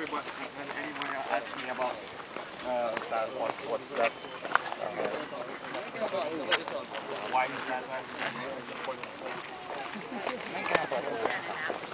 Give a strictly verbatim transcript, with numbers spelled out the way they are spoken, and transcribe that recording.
everybody, when anyone asks me about uh, that, what, what's that? Uh, why is that? Why is that?